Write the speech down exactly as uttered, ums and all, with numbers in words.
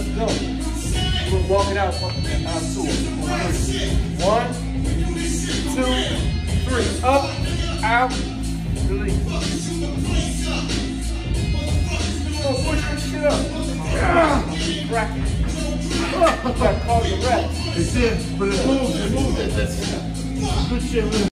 let's go. We'll walk it out. Out two. One, two, three. Up, out, release. Oh, push your shit up. Bracket. That calls the rep. It's it, but it moves, it moves. Good shit.